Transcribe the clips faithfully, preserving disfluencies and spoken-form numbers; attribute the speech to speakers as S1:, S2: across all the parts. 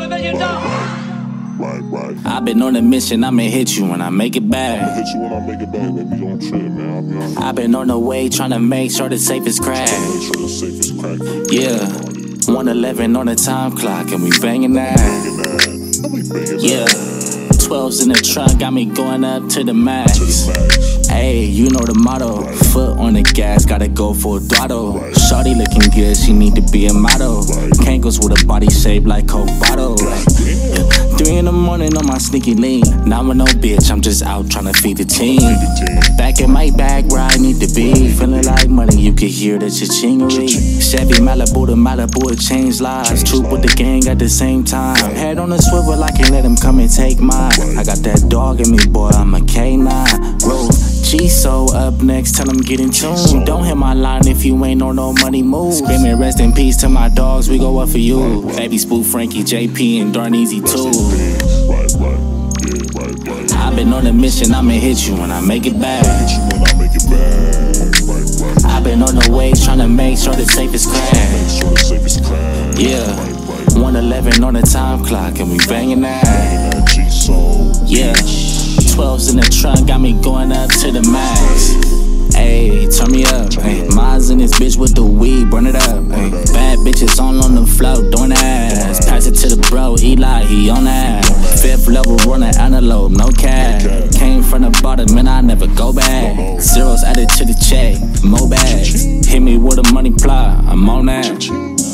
S1: Right, right.
S2: I've been on a mission, I'ma hit you when I make it back.
S1: I'ma hit you when I make it back, baby. Don't trip, man. I'll be honest.
S2: I've been on the way, tryna make sure the safe is cracked.
S1: Make sure the safe is cracked.
S2: Yeah, one eleven on the time clock, and we banging that.
S1: Banging that. We banging
S2: Yeah,
S1: that.
S2: twelves in the trunk, got me going up to the max.
S1: To the max.
S2: Hey, you know the motto.
S1: Right.
S2: Foot on the gas, gotta go full throttle.
S1: Right.
S2: Shorty looking good, she need to be a model.
S1: Right.
S2: Kangles with a body shaped like Coke bottle.
S1: Right.
S2: Yeah. Three in the morning on my sneaky lean. Not with no bitch, I'm just out tryna feed the team.
S1: Feed the team.
S2: Back in my bag where I need to be. Feeling like money, you can hear the cha-chingery. Chevy Malibu to Malibu, it changed lives. Troop with the gang at the same time. Head on a swivel, I can't let them come and take mine. I got that dog in me, boy, I'm a K nine. Roll G-So up next, tell them get in tune. Don't hit my line if you ain't on no money move. Screaming rest in peace to my dogs, we go up for you. Baby Spook, Frankie, J P, and Darn Easy too.
S1: Right, right. Yeah, right, right.
S2: I've been on a mission, I'ma hit you when I make it back.
S1: Hit you when I make it back. Right, right.
S2: I've been on the way, tryna make sure the safe is
S1: Make
S2: cracked.
S1: sure the safe is cracked.
S2: Yeah,
S1: Right, right.
S2: one eleven on the time clock, and we banging that.
S1: Banging that G-So.
S2: Yeah, twelves in the trunk, got me going up to the max. Ayy, turn me up. Ay, Mine's in this bitch with the weed, burn it up. Ay, bad bitches all on the floor, doing ass. Pass it to the bro, Eli, he on that. Fifth level, running antelope, no cash. Came from the bottom, and I never go back. Zeros added to the check, mo bags. Hit me with a money plot, I'm on that.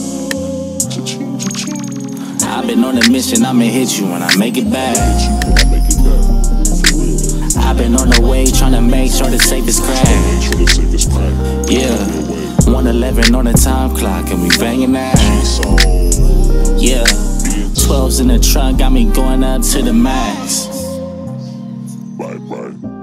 S2: I've been on a mission, I'ma hit you when I make it back.
S1: Hit you when I make it back.
S2: I've been on the way, tryna make sure the safe is cracked.
S1: Make sure the safe is cracked.
S2: Yeah, one eleven on the time clock, and we banging that.
S1: G-So.
S2: Yeah, twelves in the trunk, got me going up to the max.
S1: Right, right.